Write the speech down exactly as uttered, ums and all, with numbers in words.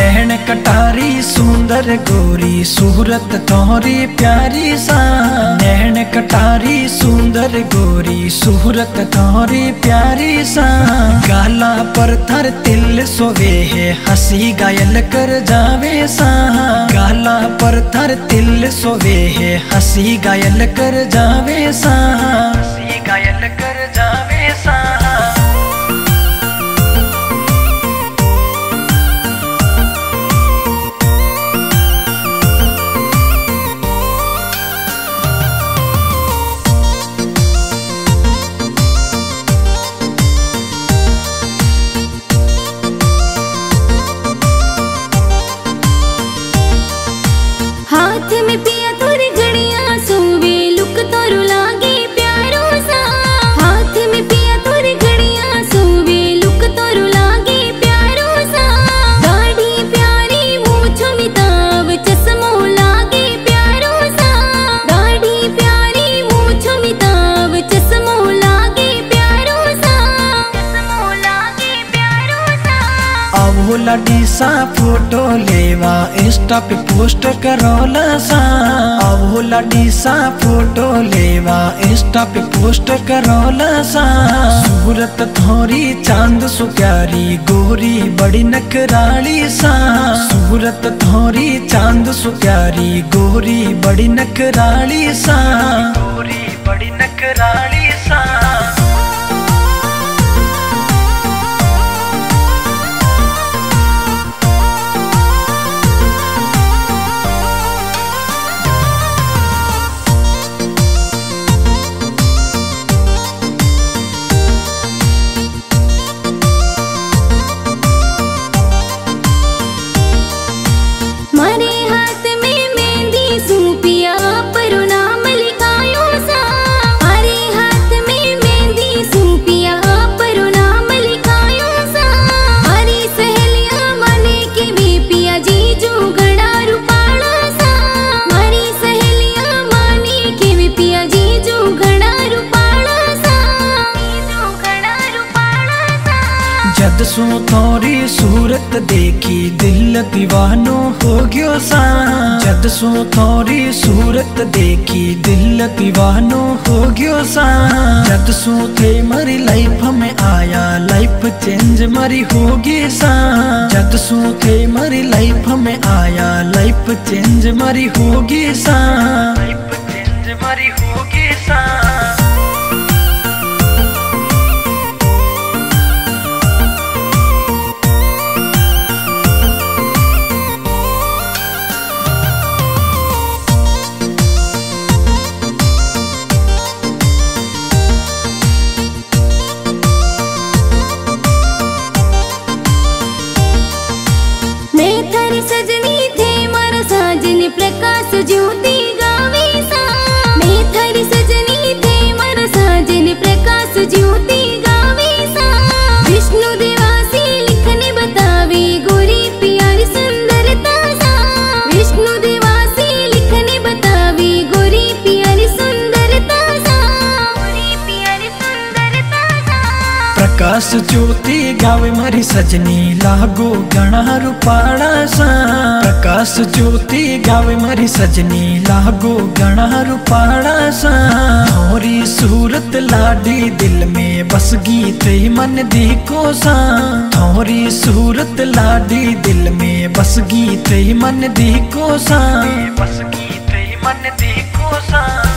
नैन कटारी सुंदर गोरी सूरत तोहरी प्यारी सा। नैन कटारी सुंदर गोरी सूरत तोहरी प्यारी सा। गाला पर थर तिल सोवे है हंसी घायल कर जावे सा। गाला पर थर तिल सोवे है हंसी घायल कर जावे सा। हंसी घायल कर जावे सा। हाथ में पिया तोरी घड़िया सोवे लुक तोरू लागे प्यारो सा। हाथ में पिया तोरी घड़िया सोवे लुक तोरू लागे प्यारो सा। गाड़ी प्यारी मूछो मिताब चश्मो लागे प्यारो सा। गाड़ी प्यारी मूछो मिताब चश्मो लागे प्यारो सा। चश्मो लागे प्यारो सा। अब लड़ी सा फोटो लेवा इंस्टा पे पोस्ट करोला सा। अब लड़ी सा फोटो लेवा इंस्टा पे पोस्ट करोला सा। सूरत थोरी चांद सो प्यारी गोरी बड़ी नखराली सा। सूरत थोरी चांद सो प्यारी गोरी बड़ी नखराली सा। गोरी बड़ी नखराली सा। मारे हाथ में मेहंदी सूपिया पर नाम लिखायो सा। मारे हाथ में मेहंदी सूपिया पर नाम लिखायो सा। मारी सहेलियां माने के भी पिया जीजू घड़ा रुपाड़ा सा। मारी सहेलियां माने के भी पिया जीजू घड़ा रुपाड़ा सा। जीजू घड़ा रुपाड़ा सा। जद सू थोरी सूरत देखी दिल दीवानो हो गयो सा। जद सू थोरी सूरत देखी दिल दीवानो हो गयो सा। जद सू थे मरी लाइफ में आया लाइफ चेंज मरी होगी सा। जद सू थे मरी लाइफ में आया लाइफ चेंज मरी होगी सा। लाइफ चेंज मरी होगी सा। मैं थारी सजनी थे मारा साजन प्रकाश ज्योति गावे सा। मैं थारी सजनी थे मारा साजन प्रकाश ज्योति गावे सा। विष्णु देवासी लिखने बतावे गोरी प्यारी सुंदरता सा। विष्णु देवासी लिखने बतावे गोरी प्यारी सुंदरता सा। गोरी प्यारी सुंदरता सा। प्रकाश ज्योति गावे मारी सजनी लागो गणा रूपाड़ा सा। प्रकाश ज्योति गावे मारी सजनी लागो गणा रूपाड़ा सा। थोरी सूरत लाडी दिल में बस गीत मन देखो सा। थोरी सूरत लाडी दिल में बस गीत मन देखो सा। बस गीत मन देखो सा।